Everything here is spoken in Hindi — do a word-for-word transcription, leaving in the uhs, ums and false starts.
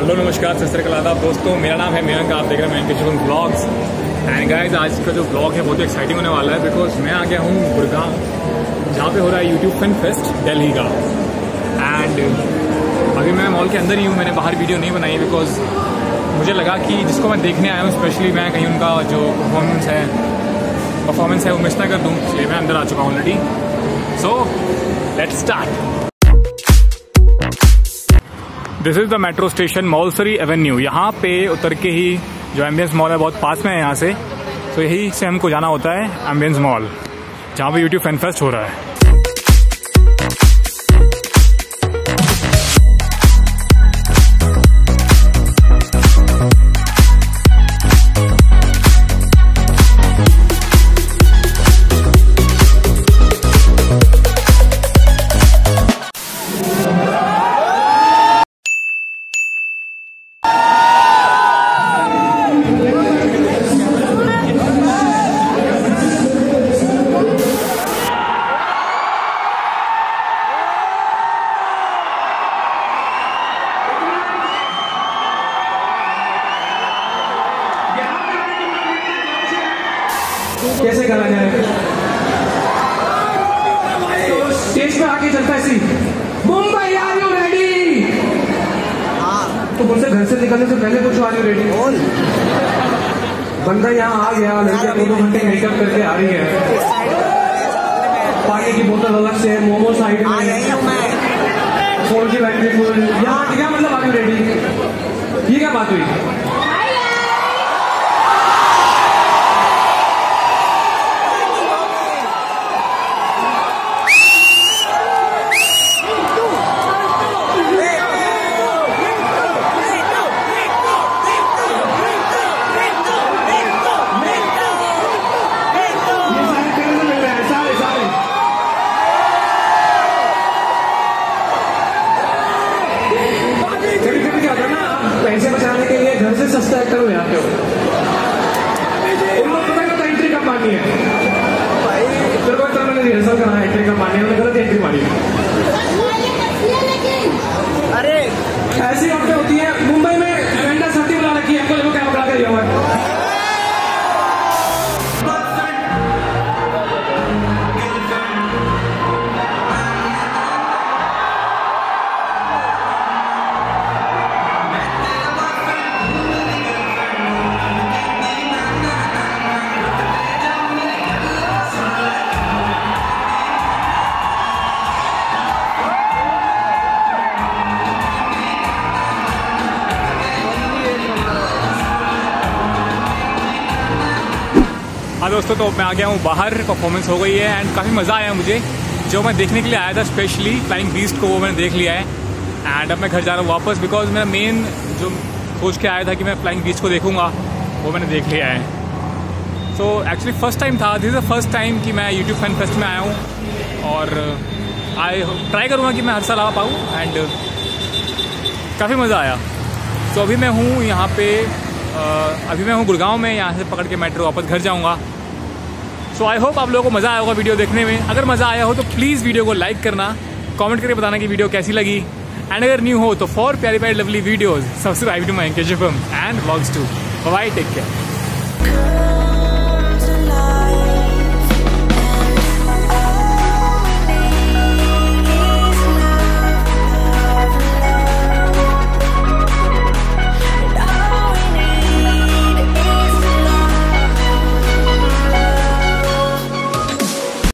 हेलो नमस्कार सत श्री अकाल आदाब दोस्तों, मेरा नाम है मयंक, आप देख रहे हैं मायंकेशुफिल्म्स ब्लॉग्स। एंड गाइस, आज का जो ब्लॉग है बहुत ही एक्साइटिंग होने वाला है बिकॉज मैं आ गया हूँ गुरुग्राम, जहाँ पे हो रहा है यूट्यूब फैनफेस्ट दिल्ली का। एंड अभी मैं मॉल के अंदर ही हूँ, मैंने बाहर वीडियो नहीं बनाई बिकॉज मुझे लगा कि जिसको मैं देखने आया हूँ स्पेशली मैं कहीं उनका जो परफॉर्मेंस है परफॉर्मेंस है वो मिस ना कर दूँ, इसलिए मैं अंदर आ चुका हूँ already. So let's start. This is the metro station Maulsari avenue. यहाँ पे उतर के ही जो एम्बियंस मॉल है बहुत पास में है यहाँ से, तो यही से हमको जाना होता है एम्बियंस मॉल, जहाँ पे यूट्यूब फैनफेस्ट हो रहा है। कैसे करा जाए? स्टेज पे आके चलता है सी मुंबई आर यू रेडी? हाँ। तो मुझसे घर से निकलने से पहले पूछो आर यू रेडी? बंदा यहाँ आ गया, लड़कियां दो दो घंटे मेकअप करके आ रही है, पानी की बोतल अलग से, मोमो साइड में, फोन की बैटरी फुल। यहाँ क्या मतलब आर यू रेडी? ये क्या बात हुई? पैसे बचाने के लिए घर से सस्ता एक्टर हो जाते हो। उनको पता है एंट्री कब मारनी है। फिर कोई तरह मैंने रिहर्सल करा है, एंट्री कब मारनी है, मैंने गलत एंट्री मारी। अरे ऐसी बातें होती है। मुंबई में एवेंडा साथी बुला रखी है, हमको देखो क्या बुला कर दिया हुआ है। हाँ दोस्तों, तो मैं आ गया हूँ बाहर, परफॉर्मेंस हो गई है एंड काफ़ी मज़ा आया मुझे। जो मैं देखने के लिए आया था स्पेशली फ्लाइंग बीस्ट को, वो मैंने देख लिया है। एंड अब मैं घर जा रहा हूँ वापस बिकॉज मेरा मेन जो सोच के आया था कि मैं फ्लाइंग बीस्ट को देखूंगा वो मैंने देख लिया है। सो एक्चुअली फर्स्ट टाइम था, this is the first time कि मैं यूट्यूब फैनफेस्ट में आया हूँ और आई ट्राई करूँगा कि मैं हर साल आ पाऊँ एंड काफ़ी मज़ा आया। तो अभी मैं हूँ यहाँ पे Uh, अभी मैं हूँ गुड़गांव में, यहाँ से पकड़ के मेट्रो वापस घर जाऊँगा। सो आई होप आप लोगों को मज़ा आया होगा वीडियो देखने में। अगर मज़ा आया हो तो प्लीज़ वीडियो को लाइक करना, कमेंट करके बताना कि वीडियो कैसी लगी। एंड अगर न्यू हो तो फॉर प्यारी प्यारी lovely videos subscribe to Mayank Keshu films and vlogs too. Bye, take care.